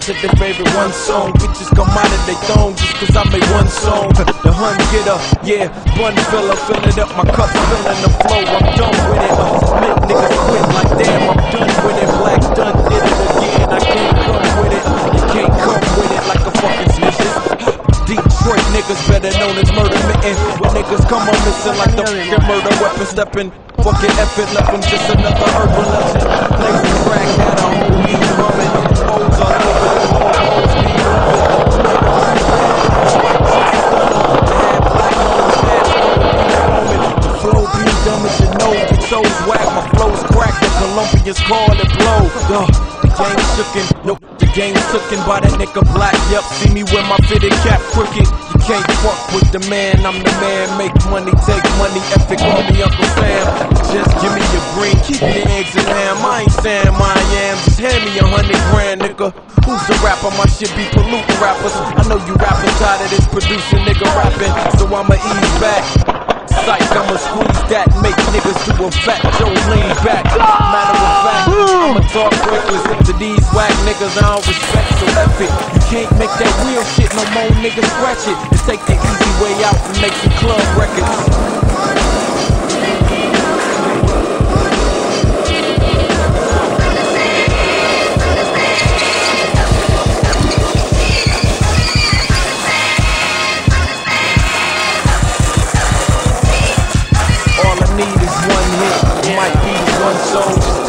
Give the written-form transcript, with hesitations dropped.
to the favorite one song. Bitches come out of they thong just cause I made one song. The hun get up, yeah, bun filler, fill it up, my cup filling the flow. I'm done with it. Make niggas quit like damn, I'm done with it. Black done did it again. I can't come with it. You can't come with it like a fucking snitches. Detroit niggas better known as murder mitten. When niggas come on missing like the fucking murder weapon stepping. Fucking effort left them just another urban legend. Lazy crack had a whole weed rubbing. Hoes all over the whole hoes be moving. The flow be dumb as you know. Your toes whack, my flow's crack. The Colombians call it blow. The game shookin', nope, the game's tookin' by that nigga Black. Yup, see me with my fitted cap crooked. You can't fuck with the man, I'm the man. Make money, take money, epic, call me Uncle Sam. Just give me your green, keep your eggs in ham. I ain't saying I am, just hand me 100 grand, nigga. Who's the rapper? My shit be polluting rappers. I know you rappers tired of this producing nigga rapping, so I'ma ease back. Psych, I'ma squeeze that, make niggas do a fat Joe lean back. Matter of fact, I'ma talk reckless to these whack niggas I don't respect, so F it. You can't make that real shit no more, niggas scratch it. And take the easy way out and make some club records. Need is one hit, it might be one song.